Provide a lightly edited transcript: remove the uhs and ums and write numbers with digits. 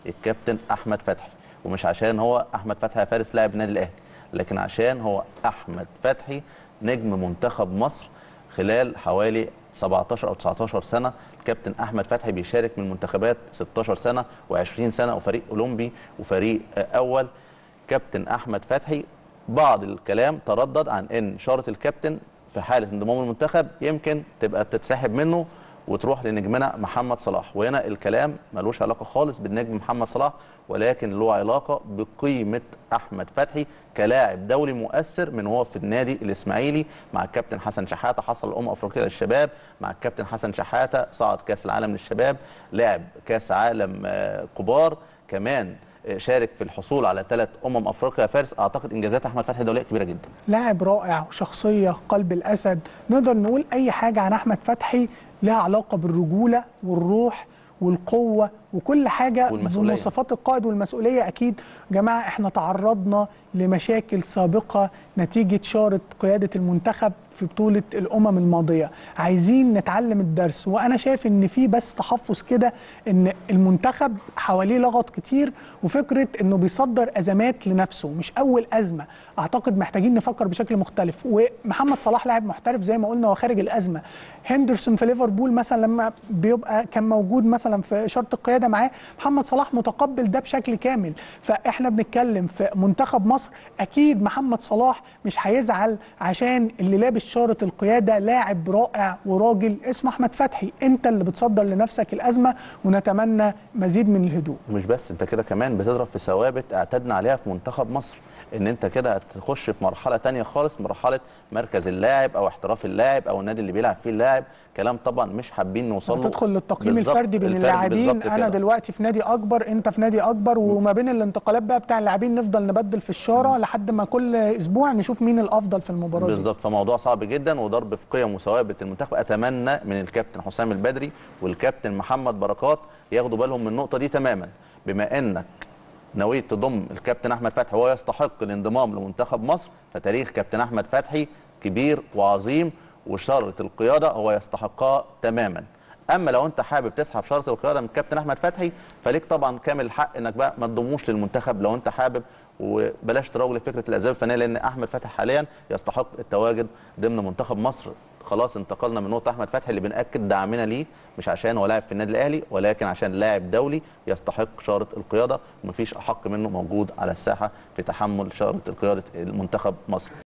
الكابتن احمد فتحي، ومش عشان هو احمد فتحي يا فارس لاعب النادي الاهلي، لكن عشان هو احمد فتحي نجم منتخب مصر خلال حوالي 17 او 19 سنه. الكابتن احمد فتحي بيشارك من منتخبات 16 سنه و20 سنه وفريق اولمبي وفريق اول. كابتن احمد فتحي بعض الكلام تردد عن ان شاره الكابتن في حاله انضمام المنتخب يمكن تبقى تتسحب منه وتروح لنجمنا محمد صلاح، وهنا الكلام ملوش علاقه خالص بالنجم محمد صلاح، ولكن له علاقه بقيمه احمد فتحي كلاعب دولي مؤثر من هو في النادي الاسماعيلي مع الكابتن حسن شحاته، حصل افريقيا للشباب مع الكابتن حسن شحاته، صعد كاس العالم للشباب، لعب كاس عالم كبار، كمان شارك في الحصول على 3 افريقيا يا فارس. اعتقد انجازات احمد فتحي دوليه كبيره جدا. لاعب رائع وشخصيه قلب الاسد، نقدر نقول اي حاجه عن احمد فتحي لها علاقه بالرجوله والروح والقوه وكل حاجه بمواصفات القائد والمسؤوليه. اكيد يا جماعه احنا تعرضنا لمشاكل سابقه نتيجه شاره قياده المنتخب في بطوله الامم الماضيه، عايزين نتعلم الدرس. وانا شايف ان في بس تحفظ كده ان المنتخب حواليه لغط كتير، وفكره انه بيصدر ازمات لنفسه مش اول ازمه. اعتقد محتاجين نفكر بشكل مختلف. ومحمد صلاح لاعب محترف زي ما قلنا وخارج الازمه. هندرسون في ليفربول مثلا لما بيبقى كان موجود مثلا في اشاره القياده معاه، محمد صلاح متقبل ده بشكل كامل. فاحنا بنتكلم في منتخب مصر، اكيد محمد صلاح مش هيزعل عشان اللي لابس شاره القياده لاعب رائع وراجل اسمه احمد فتحي. انت اللي بتصدر لنفسك الازمه، ونتمنى مزيد من الهدوء. مش بس انت كده كمان بتضرب في ثوابت اعتدنا عليها في منتخب مصر، ان انت كده هتخش في مرحله ثانيه خالص، مرحله مركز اللاعب او احتراف اللاعب او النادي اللي بيلعب فيه اللاعب. كلام طبعا مش حابين نوصل له. تدخل للتقييم الفردي بين اللاعبين، انا دلوقتي في نادي اكبر، انت في نادي اكبر، وما بين الانتقالات بقى بتاع اللاعبين نفضل نبدل في الشاره لحد ما كل اسبوع نشوف مين الافضل في المباراه بالظبط. فموضوع صعب جدا وضرب في قيم وثوابت المنتخب. اتمنى من الكابتن حسام البدري والكابتن محمد بركات ياخدوا بالهم من النقطه دي تماما. بما انك نويت تضم الكابتن احمد فتحي وهو يستحق الانضمام لمنتخب مصر، فتاريخ كابتن احمد فتحي كبير وعظيم، وشاره القياده هو يستحقها تماما. اما لو انت حابب تسحب شاره القياده من الكابتن احمد فتحي فليك طبعا كامل الحق انك بقى ما تضموش للمنتخب لو انت حابب، وبلاش تروج لفكره الاسباب الفنيه، لان احمد فتحي حاليا يستحق التواجد ضمن منتخب مصر. خلاص انتقلنا من نقطه احمد فتحي اللي بناكد دعمنا ليه، مش عشان هو لاعب في النادي الاهلي، ولكن عشان لاعب دولي يستحق شاره القياده، ومفيش احق منه موجود على الساحه في تحمل شاره القياده المنتخب مصر.